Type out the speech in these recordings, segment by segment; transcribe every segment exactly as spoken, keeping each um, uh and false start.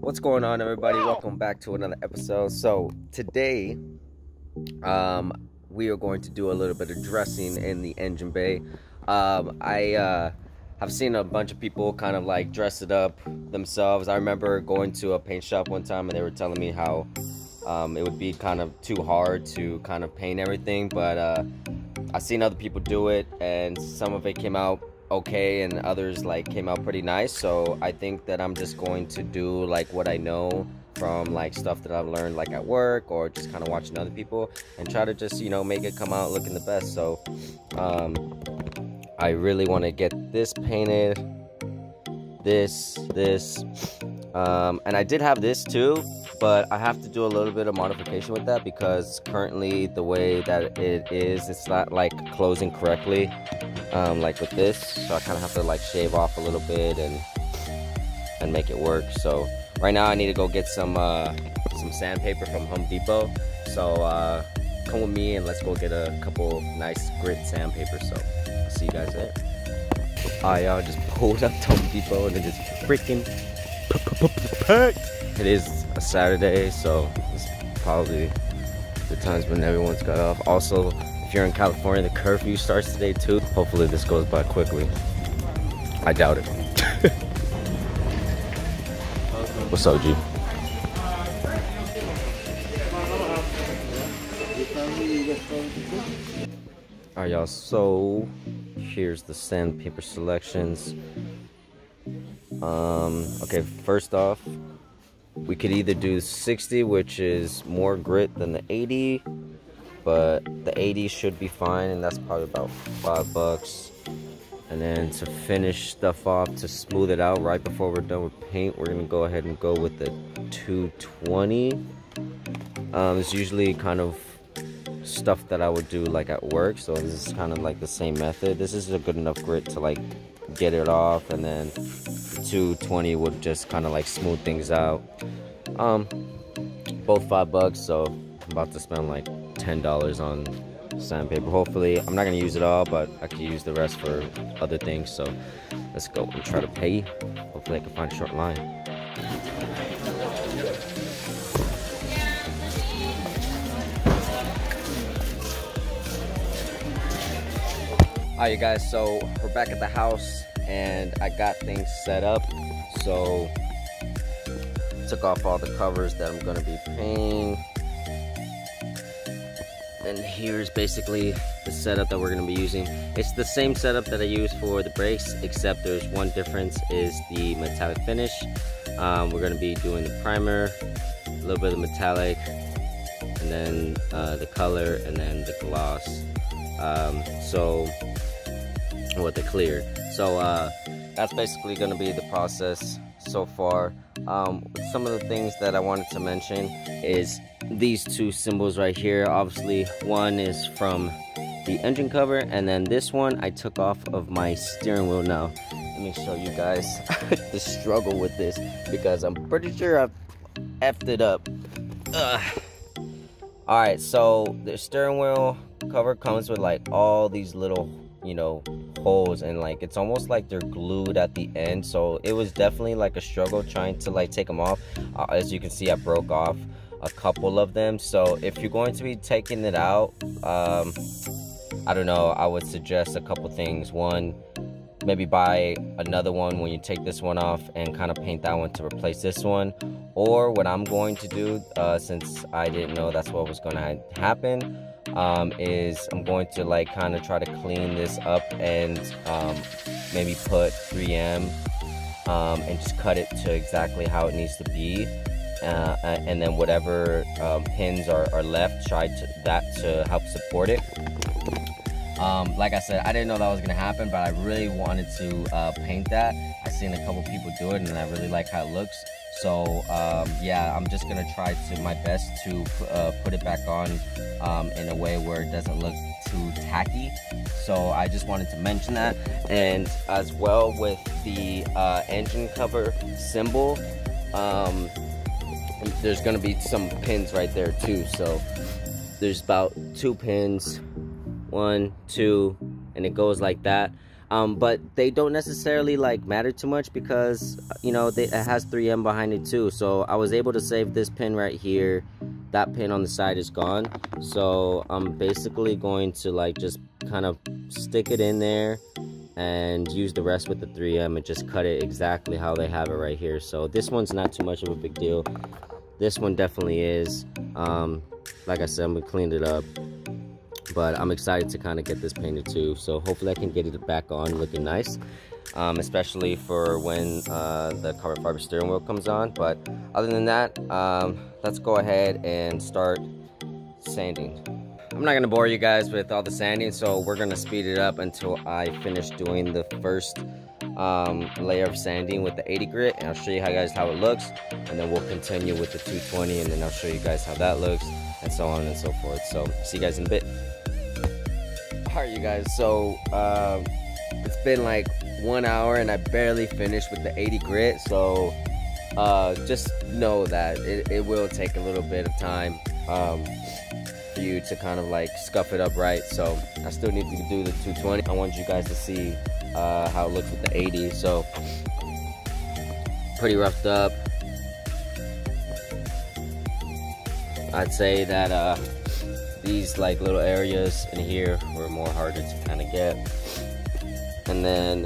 What's going on, everybody? Welcome back to another episode. So today um we are going to do a little bit of dressing in the engine bay. um I uh have seen a bunch of people kind of like dress it up themselves. I remember going to a paint shop one time and they were telling me how um it would be kind of too hard to kind of paint everything, but uh I've seen other people do it and some of it came out okay and others like came out pretty nice. So I think that I'm just going to do like what I know from like stuff that I've learned like at work or just kind of watching other people and try to just, you know, make it come out looking the best. So um I really want to get this painted, this this um and I did have this too, but I have to do a little bit of modification with that because currently the way that it is, it's not like closing correctly, um, like with this. So I kind of have to like shave off a little bit and and make it work. So right now I need to go get some uh, some sandpaper from Home Depot. So uh, come with me and let's go get a couple nice grit sandpaper. So I'll see you guys there. Alright, y'all, just pulled up to Home Depot and it is freaking packed. It is a Saturday, so it's probably the times when everyone's got off. Also, if you're in California, the curfew starts today too. Hopefully this goes by quickly. I doubt it. What's up, G? Alright, y'all, so here's the sandpaper selections. Um, okay, first off, we could either do sixty, which is more grit than the eighty, but the eighty should be fine, and that's probably about five bucks. And then to finish stuff off, to smooth it out right before we're done with paint, we're gonna go ahead and go with the two twenty. Um, it's usually kind of stuff that I would do like at work, so this is kind of like the same method. This is a good enough grit to like get it off, and then two twenty would just kind of like smooth things out. Um both five bucks, so I'm about to spend like ten dollars on sandpaper. Hopefully I'm not gonna use it all, but I could use the rest for other things. So let's go and try to pay. Hopefully I can find a short line. Alright, you guys, so we're back at the house and I got things set up. So took off all the covers that I'm gonna be painting, and here's basically the setup that we're gonna be using. It's the same setup that I use for the brakes, except there's one difference, is the metallic finish. Um, we're gonna be doing the primer, a little bit of metallic, and then uh, the color, and then the gloss. Um, so with the clear. So uh, that's basically going to be the process so far. Um, some of the things that I wanted to mention is these two symbols right here. Obviously, one is from the engine cover, and then this one I took off of my steering wheel. Now, let me show you guys the struggle with this, because I'm pretty sure I've effed it up. Ugh. All right, so the steering wheel cover comes with like all these little, you know, holes, and like it's almost like they're glued at the end. So it was definitely like a struggle trying to like take them off. Uh, as you can see, I broke off a couple of them. So if you're going to be taking it out, um I don't know, I would suggest a couple things. One, maybe buy another one when you take this one off and kind of paint that one to replace this one. Or what I'm going to do, uh, since I didn't know that's what was going to ha happen, um, is I'm going to like kind of try to clean this up and um, maybe put three M um, and just cut it to exactly how it needs to be. Uh, and then whatever um, pins are, are left, try to, that to help support it. Um, like I said, I didn't know that was going to happen, but I really wanted to uh, paint that. I've seen a couple people do it, and I really like how it looks. So, um, yeah, I'm just going to try to my best to uh, put it back on um, in a way where it doesn't look too tacky. So I just wanted to mention that. And as well with the uh, engine cover symbol, um, there's going to be some pins right there too. So there's about two pins. One, two, and it goes like that. Um, but they don't necessarily like matter too much because, you know, they, it has three M behind it too. So I was able to save this pin right here. That pin on the side is gone. So I'm basically going to like just kind of stick it in there and use the rest with the three M and just cut it exactly how they have it right here. So this one's not too much of a big deal. This one definitely is. Um, like I said, I'm gonna clean it up. But I'm excited to kind of get this painted too. So hopefully I can get it back on looking nice. Um, especially for when uh, the carbon fiber steering wheel comes on. But other than that, um, let's go ahead and start sanding. I'm not gonna bore you guys with all the sanding, so we're gonna speed it up until I finish doing the first um, layer of sanding with the eighty grit, and I'll show you how guys how it looks, and then we'll continue with the two twenty, and then I'll show you guys how that looks, and so on and so forth. So see you guys in a bit. All right, you guys. So um, it's been like one hour, and I barely finished with the eighty grit. So uh, just know that it, it will take a little bit of time. Um, for you to kind of like scuff it up right. So I still need to do the two twenty. I want you guys to see uh, how it looks with the eighty. So pretty roughed up. I'd say that uh, these like little areas in here were more harder to kind of get, and then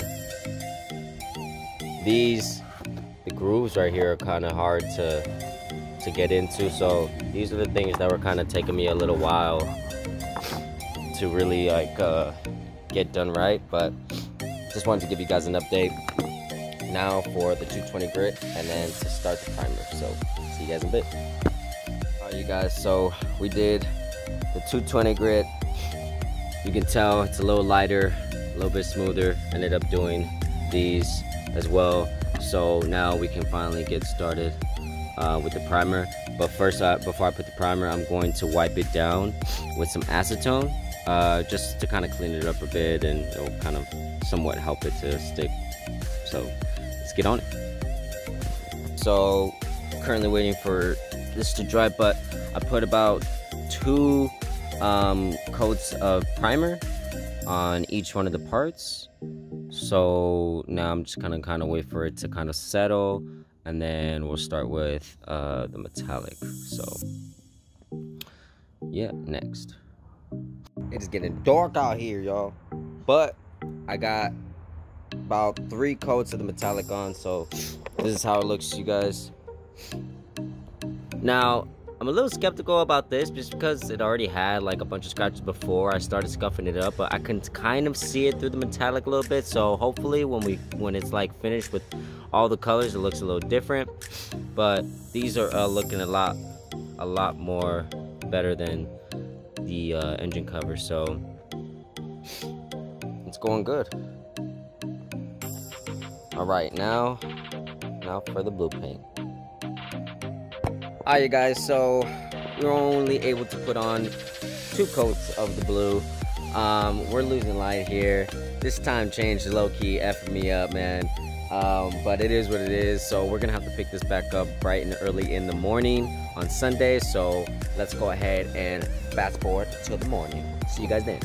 these the grooves right here are kind of hard to to get into. So these are the things that were kind of taking me a little while to really like uh, get done right, but just wanted to give you guys an update now for the two twenty grit and then to start the primer. So see you guys in a bit. Alright you guys, so we did the two twenty grit. You can tell it's a little lighter, a little bit smoother. Ended up doing these as well, so now we can finally get started Uh, with the primer. But first, uh, before I put the primer, I'm going to wipe it down with some acetone, uh, just to kind of clean it up a bit, and it'll kind of somewhat help it to stick. So let's get on it. So currently waiting for this to dry, but I put about two um, coats of primer on each one of the parts. So now I'm just kind of kind of wait for it to kind of settle, and then we'll start with uh, the metallic. So yeah, next. It is getting dark out here, y'all, but I got about three coats of the metallic on, so this is how it looks, you guys. Now I'm a little skeptical about this just because it already had like a bunch of scratches before I started scuffing it up, but I can kind of see it through the metallic a little bit. So hopefully when we when it's like finished with all the colors, it looks a little different. But these are uh, looking a lot a lot more better than the uh, engine cover, so it's going good. All right, now now for the blue paint. Alright you guys, so we were only able to put on two coats of the blue. Um, we're losing light here. This time change low-key effing me up, man. Um, but it is what it is, so we're gonna have to pick this back up bright and early in the morning on Sunday. So let's go ahead and fast forward till the morning. See you guys then.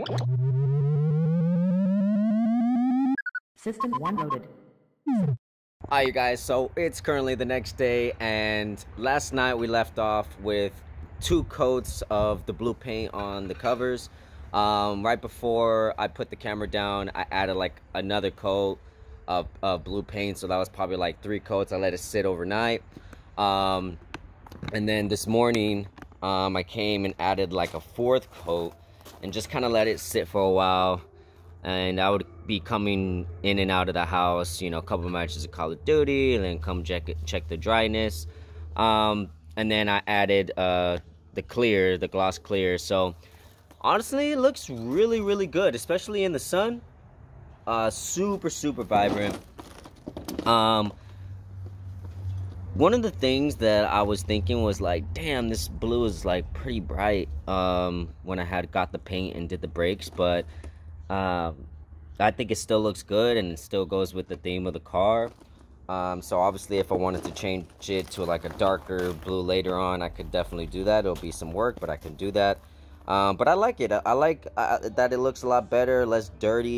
System one loaded. Alright you guys, so it's currently the next day, and last night we left off with two coats of the blue paint on the covers. Um, right before I put the camera down, I added like another coat of, of blue paint, so that was probably like three coats. I let it sit overnight, um, and then this morning um, I came and added like a fourth coat and just kind of let it sit for a while. And I would be coming in and out of the house, you know, a couple of matches of Call of Duty, and then come check it, check the dryness. Um, and then I added uh, the clear, the gloss clear. So honestly, it looks really, really good, especially in the sun. Uh, super, super vibrant. Um, one of the things that I was thinking was like, damn, this blue is like pretty bright um, when I had got the paint and did the brakes, but Um, I think it still looks good, and it still goes with the theme of the car. Um, so obviously if I wanted to change it to like a darker blue later on, I could definitely do that. It'll be some work, but I can do that. Um, but I like it. I like uh, that it looks a lot better, less dirty.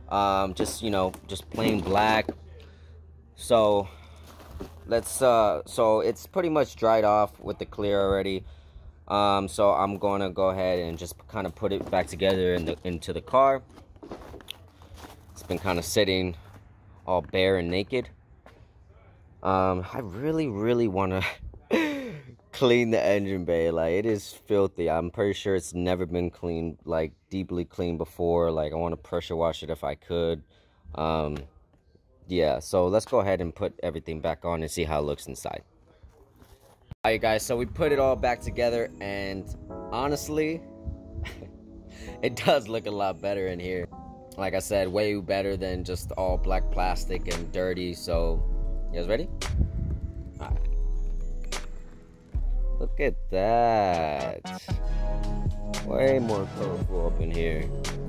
um, just you know just plain black. So let's uh so it's pretty much dried off with the clear already. Um, so I'm gonna go ahead and just kind of put it back together in the, into the car. It's been kind of sitting all bare and naked. Um, I really, really want to clean the engine bay. Like, it is filthy. I'm pretty sure it's never been cleaned, like, deeply cleaned before. Like, I want to pressure wash it if I could. Um, yeah, so let's go ahead and put everything back on and see how it looks inside. Alright guys, so we put it all back together, and honestly, it does look a lot better in here. Like I said, way better than just all black plastic and dirty. So, you guys ready? Alright. Look at that. Way more colorful up in here.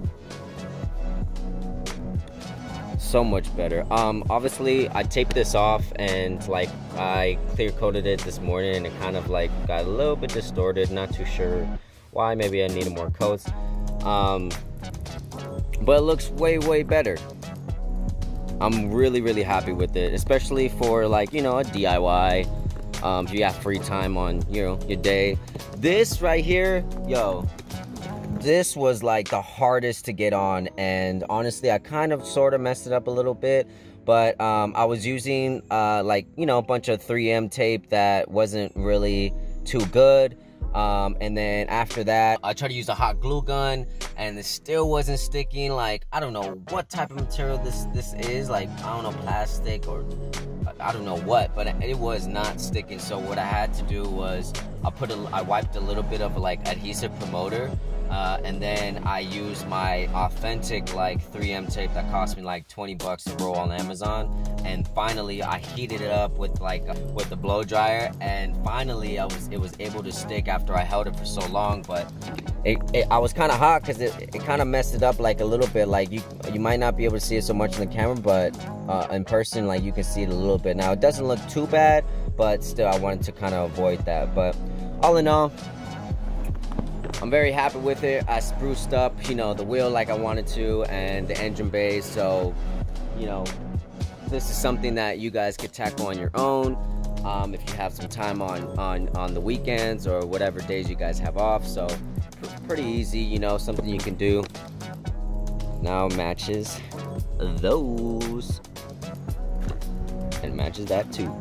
So much better. Um obviously I taped this off, and like I clear coated it this morning, and it kind of like got a little bit distorted. Not too sure why. Maybe I needed more coats. Um but it looks way way better. I'm really really happy with it, especially for like, you know, a D I Y. Um if you have free time on, you know, your day. This right here, yo, this was like the hardest to get on, and honestly I kind of sort of messed it up a little bit. But um, I was using uh, like, you know, a bunch of three M tape that wasn't really too good. Um, and then after that, I tried to use a hot glue gun, and it still wasn't sticking. Like, I don't know what type of material this this is. Like, I don't know, plastic or I don't know what, but it was not sticking. So what I had to do was I put a, I wiped a little bit of like adhesive promoter. Uh, and then I used my authentic like three M tape that cost me like twenty bucks to roll on Amazon. And finally I heated it up with like with the blow dryer, and finally I was it was able to stick after I held it for so long. But it, it I was kind of hot because it, it kind of messed it up like a little bit. Like you you might not be able to see it so much in the camera, but uh, in person, like, you can see it a little bit. Now it doesn't look too bad, but still I wanted to kind of avoid that. But all in all, I'm very happy with it. I spruced up, you know, the wheel like I wanted to, and the engine bay. So, you know, this is something that you guys could tackle on your own um, if you have some time on, on, on the weekends or whatever days you guys have off. So, pretty easy, you know, something you can do. Now matches those. And matches that too.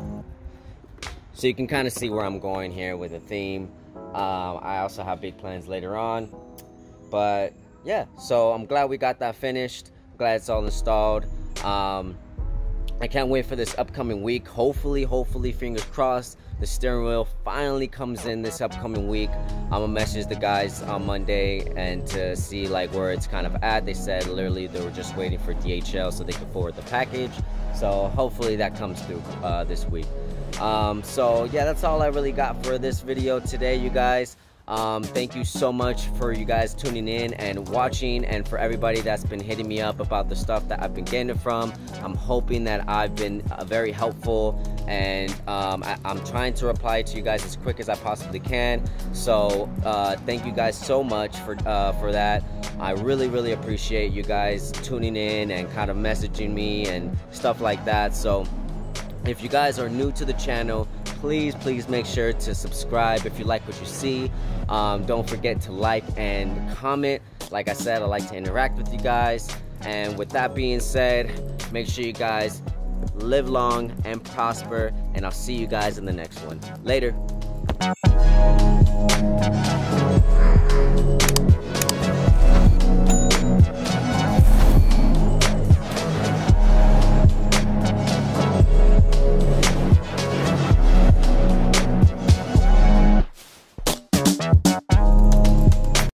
So you can kind of see where I'm going here with the theme. Um, I also have big plans later on, but yeah, so I'm glad we got that finished. Glad it's all installed. um, I can't wait for this upcoming week. Hopefully hopefully fingers crossed, the steering wheel finally comes in this upcoming week. I'm gonna message the guys on Monday and to see like where it's kind of at. They said literally they were just waiting for D H L so they could forward the package, so hopefully that comes through uh, this week. Um, so yeah, that's all I really got for this video today, you guys. Um, thank you so much for you guys tuning in and watching, and for everybody that's been hitting me up about the stuff that I've been getting it from. I'm hoping that I've been uh, very helpful, and um, I, I'm trying to reply to you guys as quick as I possibly can. So uh, thank you guys so much for uh, for that. I really really appreciate you guys tuning in and kind of messaging me and stuff like that. So if you guys are new to the channel, please please make sure to subscribe if you like what you see. Um, don't forget to like and comment. Like I said, I like to interact with you guys. And with that being said, make sure you guys live long and prosper, and I'll see you guys in the next one. Later.